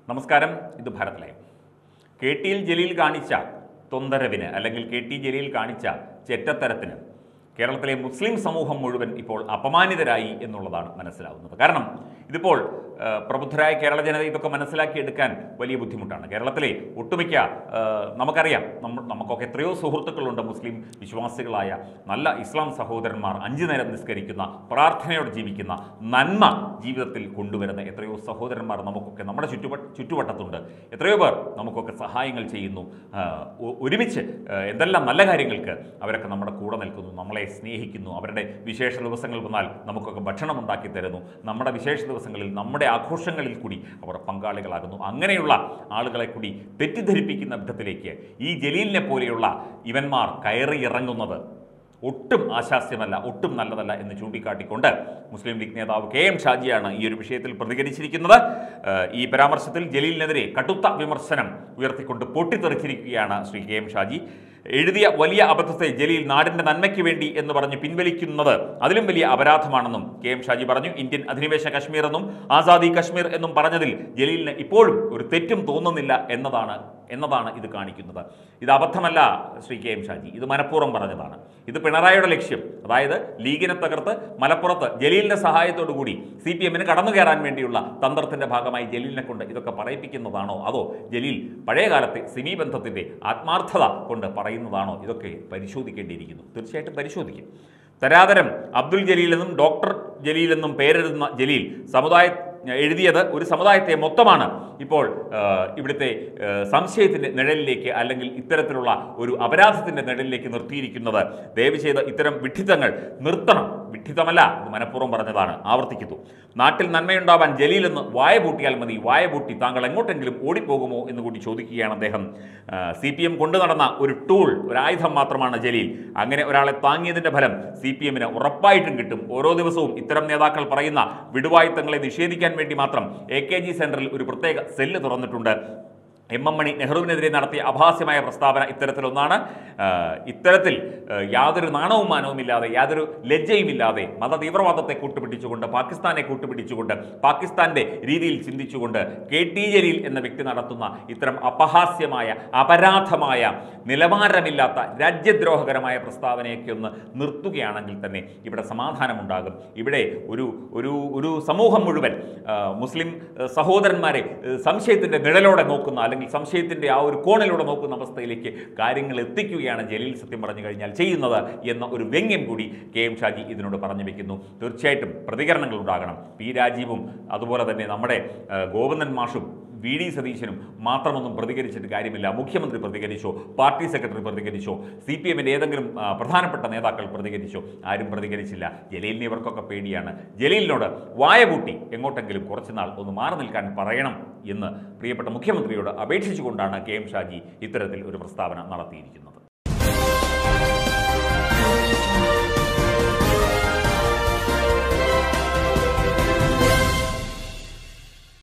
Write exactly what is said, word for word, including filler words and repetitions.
നമസ്കാരം, ഇത് Bharat live. K T L Jaleel കാണിച്ച തൊന്തരവിന് അല്ലെങ്കിൽ കെ ടി ജലീൽ കാണിച്ച ചെറ്റത്തരത്തിന് കേരളത്തിലെ മുസ്ലിം സമൂഹം മുഴുവൻ ഇപ്പോൾ അപമാനിതരായി എന്നുള്ളതാണ് മനസ്സിലാവുന്നത്. കാരണം ഇതിപ്പോൾ പ്രബുദ്ധരായ കേരള ജനത ഇതൊക്കെ മനസ്സിലാക്കിയെടുക്കാൻ വലിയ ബുദ്ധിമുട്ടാണ്. കേരളത്തിലെ ഒട്ടുമിക്ക നമുക്കറിയാം, നമ്മൾ നമുക്കൊക്കെ എത്രയോ സുഹൃത്തുക്കളുണ്ട്, മുസ്ലിം വിശ്വാസികളായ നല്ല ഇസ്ലാം സഹോദരന്മാർ, അഞ്ചു നേരം നിസ്കരിക്കുന്ന, പ്രാർത്ഥനയോടെ ജീവിക്കുന്ന, നന്മ ജീവിതത്തിൽ കൊണ്ടുവരുന്ന എത്രയോ സഹോദരന്മാർ നമുക്കൊക്കെ നമ്മുടെ ചുറ്റുവട്ട ചുറ്റുവട്ടത്തുണ്ട്. എത്രയോ പേർ നമുക്കൊക്കെ സഹായങ്ങൾ ചെയ്യുന്നു, ഒരുമിച്ച് എന്തെല്ലാം നല്ല കാര്യങ്ങൾക്ക് അവരൊക്കെ നമ്മുടെ കൂടെ നിൽക്കുന്നു, നമ്മളെ സ്നേഹിക്കുന്നു. അവരുടെ വിശേഷ ദിവസങ്ങൾ വന്നാൽ നമുക്കൊക്കെ ഭക്ഷണം ഉണ്ടാക്കി തരുന്നു. നമ്മുടെ വിശേഷ ദിവസങ്ങളിൽ നമ്മുടെ ആഘോഷങ്ങളിൽ കൂടി അവർ പങ്കാളികളാകുന്നു. അങ്ങനെയുള്ള ആളുകളെ കൂടി തെറ്റിദ്ധരിപ്പിക്കുന്ന വിധത്തിലേക്ക് ഈ ജലീലിനെ പോലെയുള്ള ഇവന്മാർ കയറി ഇറങ്ങുന്നത് ഒട്ടും ആശാസ്യമല്ല, ഒട്ടും നല്ലതല്ല എന്ന് ചൂണ്ടിക്കാട്ടിക്കൊണ്ട് മുസ്ലിം ലീഗ് നേതാവ് കെ എം ഷാജിയാണ് ഈ ഒരു വിഷയത്തിൽ പ്രതികരിച്ചിരിക്കുന്നത്. ഈ പരാമർശത്തിൽ ജലീലിനെതിരെ കടുത്ത വിമർശനം ഉയർത്തിക്കൊണ്ട് പൊട്ടിത്തെറിച്ചിരിക്കുകയാണ് ശ്രീ കെ എം ഷാജി. എഴുതിയ വലിയ അബദ്ധത്തെ ജലീൽ നാടിൻ്റെ നന്മയ്ക്ക് വേണ്ടി എന്ന് പറഞ്ഞ് പിൻവലിക്കുന്നത് അതിലും വലിയ അപരാധമാണെന്നും കെ എം ഷാജി പറഞ്ഞു. ഇന്ത്യൻ അധിനിവേശ കശ്മീർ എന്നും ആസാദി കശ്മീർ എന്നും പറഞ്ഞതിൽ ജലീലിന് ഇപ്പോഴും ഒരു തെറ്റും തോന്നുന്നില്ല എന്നതാണ് എന്നതാണ് ഇത് കാണിക്കുന്നത്. ഇത് അബദ്ധമല്ല ശ്രീ കെ എം ഷാജി, ഇത് മനഃപൂർവ്വം പറഞ്ഞതാണ്. ഇത് പിണറായിയുടെ ലക്ഷ്യം, അതായത് ലീഗിനെ തകർത്ത് മലപ്പുറത്ത് ജലീലിൻ്റെ സഹായത്തോടു കൂടി സി പി എമ്മിന് കടന്നു കയറാൻ വേണ്ടിയുള്ള തന്ത്രത്തിൻ്റെ ഭാഗമായി ജലീലിനെ കൊണ്ട് ഇതൊക്കെ പറയിപ്പിക്കുന്നതാണോ, അതോ ജലീൽ പഴയകാലത്തെ സിമി ബന്ധത്തിൻ്റെ ആത്മാർത്ഥത കൊണ്ട് പറയുന്നതാണോ? ഇതൊക്കെ പരിശോധിക്കേണ്ടിയിരിക്കുന്നു. തീർച്ചയായിട്ടും പരിശോധിക്കും. തരാതരം അബ്ദുൽ ജലീൽ എന്നും ഡോക്ടർ ജലീൽ എന്നും പേരെഴുതുന്ന ജലീൽ സമുദായ എഴുതിയത് ഒരു സമുദായത്തെ മൊത്തമാണ് ഇപ്പോൾ ഇവിടുത്തെ സംശയത്തിൻ്റെ നിഴലിലേക്ക് അല്ലെങ്കിൽ ഇത്തരത്തിലുള്ള ഒരു അപരാധത്തിൻ്റെ നിഴലിലേക്ക് നിർത്തിയിരിക്കുന്നത്. ദയവ് ചെയ്ത് ഇത്തരം വിഡ്ഢിത്തങ്ങൾ നിർത്തണം. വിഡ്ഢിത്തമല്ല, ഇത് മനഃപൂർവ്വം പറഞ്ഞതാണ്. ആവർത്തിക്കുന്നു. നാട്ടിൽ നന്മയുണ്ടാവാൻ ജലീൽ എന്ന് വായ പൂട്ടിയാൽ മതി. വായ പൂട്ടി താങ്കൾ എങ്ങോട്ടെങ്കിലും ഓടിപ്പോകുമോ എന്ന് കൂടി ചോദിക്കുകയാണ് അദ്ദേഹം. സി പി എം കൊണ്ടു നടന്ന ഒരു ടൂൾ, ഒരു ആയുധം മാത്രമാണ് ജലീൽ. അങ്ങനെ ഒരാളെ താങ്ങിയതിൻ്റെ ഫലം സി പി എമ്മിന് ഉറപ്പായിട്ടും കിട്ടും. ഓരോ ദിവസവും ഇത്തരം നേതാക്കൾ പറയുന്ന വിടുവായുത്തങ്ങളെ നിഷേധിക്കാൻ വേണ്ടി മാത്രം എ കെ ജി സെൻറ്ററിൽ ഒരു പ്രത്യേക സെല്ല് തുറന്നിട്ടുണ്ട്. എം എം മണി നെഹ്റുവിനെതിരെ നടത്തിയ അഭാസ്യമായ പ്രസ്താവന ഇത്തരത്തിലൊന്നാണ്. ഇത്തരത്തിൽ യാതൊരു നാണവും മാനവുമില്ലാതെ, യാതൊരു ലജ്ജയുമില്ലാതെ മത തീവ്രവാദത്തെ കൂട്ടുപിടിച്ചുകൊണ്ട്, പാകിസ്ഥാനെ കൂട്ടുപിടിച്ചുകൊണ്ട്, പാകിസ്ഥാൻ്റെ രീതിയിൽ ചിന്തിച്ചുകൊണ്ട് കെ ടി ജലീൽ എന്ന വ്യക്തി നടത്തുന്ന ഇത്തരം അപഹാസ്യമായ, അപരാധമായ, നിലവാരമില്ലാത്ത, രാജ്യദ്രോഹകരമായ പ്രസ്താവനയൊക്കെ ഒന്ന് നിർത്തുകയാണെങ്കിൽ തന്നെ ഇവിടെ സമാധാനമുണ്ടാകും. ഇവിടെ ഒരു ഒരു ഒരു സമൂഹം മുഴുവൻ മുസ്ലിം സഹോദരന്മാരെ സംശയത്തിൻ്റെ നിഴലോടെ നോക്കുന്ന, അല്ലെങ്കിൽ സംശയത്തിൻ്റെ ആ ഒരു കോണിലൂടെ നോക്കുന്ന അവസ്ഥയിലേക്ക് കാര്യങ്ങൾ എത്തിക്കുകയാണ് ജലീൽ സത്യം പറഞ്ഞു കഴിഞ്ഞാൽ ചെയ്യുന്നത് എന്ന ഒരു വ്യംഗ്യം കൂടി കെ എം ഷാജി ഇതിനോട് പറഞ്ഞു വെക്കുന്നു. തീർച്ചയായിട്ടും പ്രതികരണങ്ങൾ ഉണ്ടാകണം. പി രാജീവും അതുപോലെ തന്നെ നമ്മുടെ ഗോവിന്ദൻ മാഷും വി ഡി സതീശനും മാത്രമൊന്നും പ്രതികരിച്ചിട്ട് കാര്യമില്ല. മുഖ്യമന്ത്രി പ്രതികരിച്ചോ, പാർട്ടി സെക്രട്ടറി പ്രതികരിച്ചോ, സി പി എമ്മിൻ്റെ ഏതെങ്കിലും പ്രധാനപ്പെട്ട നേതാക്കൾ പ്രതികരിച്ചോ? ആരും പ്രതികരിച്ചില്ല. ജലീലിന് ഇവർക്കൊക്കെ പേടിയാണ്. ജലീലിനോട് വായപൂട്ടി എങ്ങോട്ടെങ്കിലും കുറച്ചുനാൾ ഒന്ന് മാറി നിൽക്കാൻ പറയണം എന്ന് പ്രിയപ്പെട്ട മുഖ്യമന്ത്രിയോട് അപേക്ഷിച്ചുകൊണ്ടാണ് കെ എം ഷാജി ഇത്തരത്തിൽ ഒരു പ്രസ്താവന നടത്തിയിരിക്കുന്നത്.